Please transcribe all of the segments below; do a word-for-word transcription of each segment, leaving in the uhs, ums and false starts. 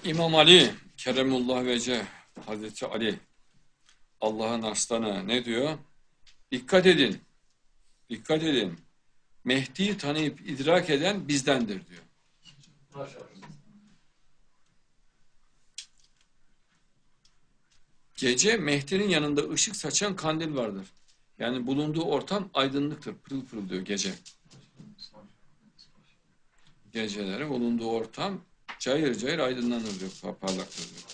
İmam Ali Keremullah Vece, Hazreti Ali, Allah'ın aslanı ne diyor? Dikkat edin, dikkat edin. Mehdi'yi tanıyıp idrak eden bizdendir diyor. Gece Mehdi'nin yanında ışık saçan kandil vardır. Yani bulunduğu ortam aydınlıktır, pırıl pırıl diyor gece. Geceleri bulunduğu ortam cayır cayır aydınlanır diyor, parlaktır diyor.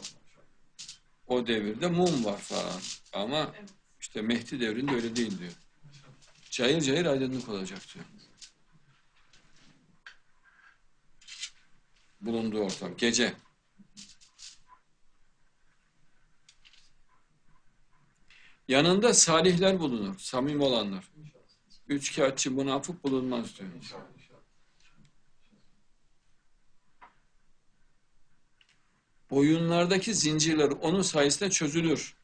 O devirde mum var falan ama işte Mehdi devrinde öyle değil diyor. Cayır cayır aydınlık olacak diyor. Bulunduğu ortam gece. Yanında salihler bulunur, samim olanlar. Üçkağıtçı, münafık bulunmaz diyor. Boyunlardaki zincirler onun sayesinde çözülür.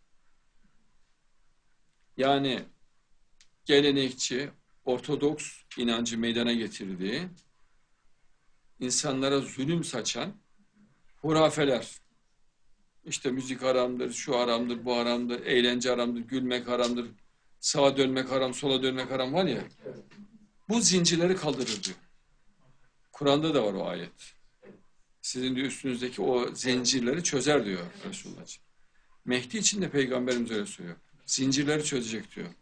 Yani gelenekçi, ortodoks inancı meydana getirdiği, insanlara zulüm saçan hurafeler. İşte müzik haramdır, şu haramdır, bu haramdır, eğlence haramdır, gülmek haramdır, sağa dönmek haram, sola dönmek haram var ya, bu zincirleri kaldırır diyor. Kur'an'da da var o ayet. Sizin de üstünüzdeki o zincirleri çözer diyor Resulullah. Mehdi için de Peygamberimiz öyle söylüyor. Zincirleri çözecek diyor.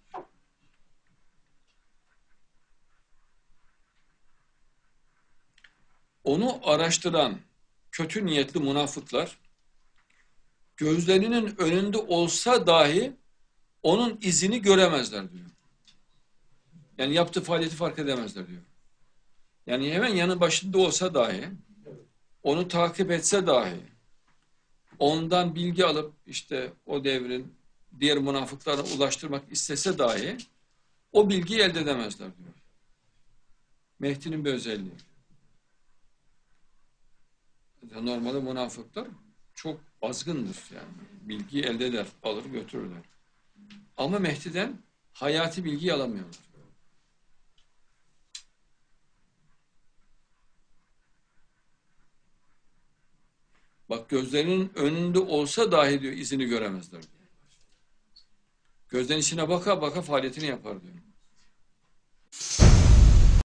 Onu araştıran kötü niyetli münafıklar gözlerinin önünde olsa dahi onun izini göremezler diyor. Yani yaptığı faaliyeti fark edemezler diyor. Yani hemen yanı başında olsa dahi, onu takip etse dahi, ondan bilgi alıp işte o devrin diğer münafıklara ulaştırmak istese dahi o bilgiyi elde edemezler diyor. Mehdi'nin bir özelliği. Normalde münafıklar çok azgındır yani. Bilgiyi elde eder, alır götürürler. Ama Mehdi'den hayati bilgiyi alamıyorlar. Bak gözlerinin önünde olsa dahi diyor izini göremezler diyor. Gözlerin içine baka baka faaliyetini yapar diyor.